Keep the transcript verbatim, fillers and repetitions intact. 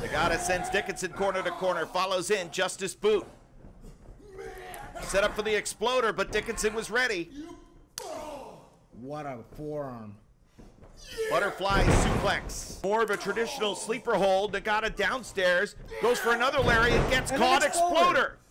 NAGATA sends Dickinson corner to corner, follows in Justice Boot. Set up for the exploder, but Dickinson was ready. What a forearm. Butterfly suplex. More of a traditional sleeper hold. NAGATA downstairs, goes for another lariat, gets And caught. exploder. Exploder.